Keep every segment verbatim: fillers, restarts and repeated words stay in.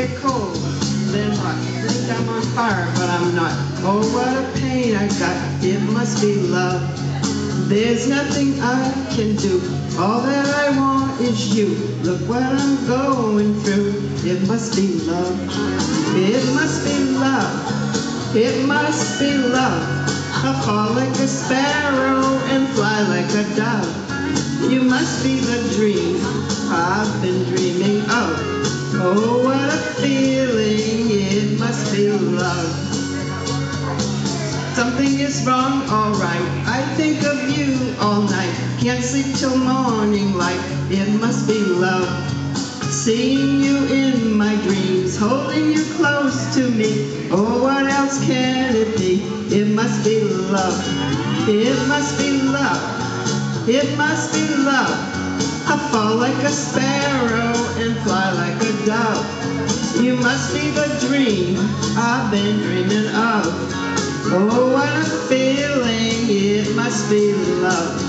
get cold, then what? Think I'm on fire, but I'm not. Oh, what a pain I got, it must be love. There's nothing I can do, all that I want is you. Look what I'm going through, it must be love. It must be love, it must be love. I fall like a sparrow and fly like a dove. You must be the dream I've been dreaming of. Oh, what a feeling, it must be love. Something is wrong, alright, I think of you all night. Can't sleep till morning light, it must be love. Seeing you in my dreams, holding you close to me. Oh, what else can it be? It must be love. It must be love. It must be love. I fall like a sparrow and fly like a dove. You must be the dream I've been dreaming of. Oh, what a feeling, it must be love.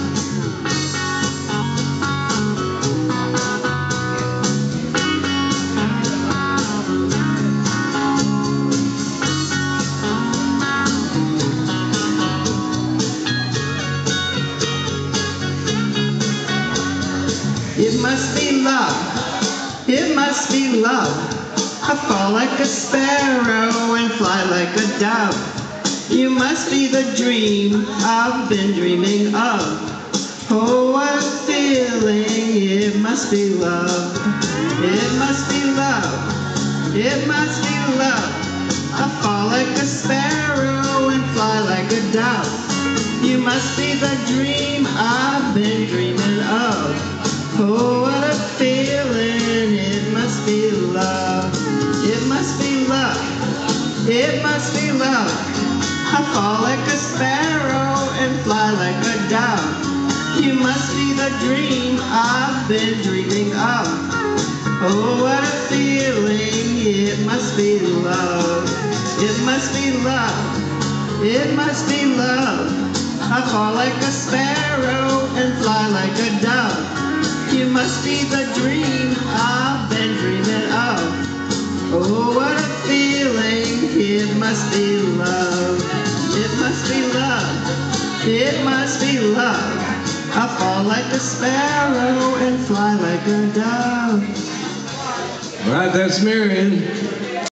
It must be love, it must be love. I fall like a sparrow and fly like a dove. You must be the dream I've been dreaming of. Oh, what a feeling, it must be love. It must be love, it must be love. I fall like a sparrow and fly like a dove. You must be the dream I've been dreaming of. Oh, what a feeling, it must be love. It must be love, it must be love. I fall like a sparrow and fly like a dove. You must be the dream I've been dreaming of. Oh, what a feeling, it must be love. It must be love, it must be love. I fall like a sparrow and fly like a dove. You must be the dream I've been dreaming of. Oh, what a feeling, it must be love. It must be love, it must be love. I fall like a sparrow and fly like a dove. All right, that's Marion.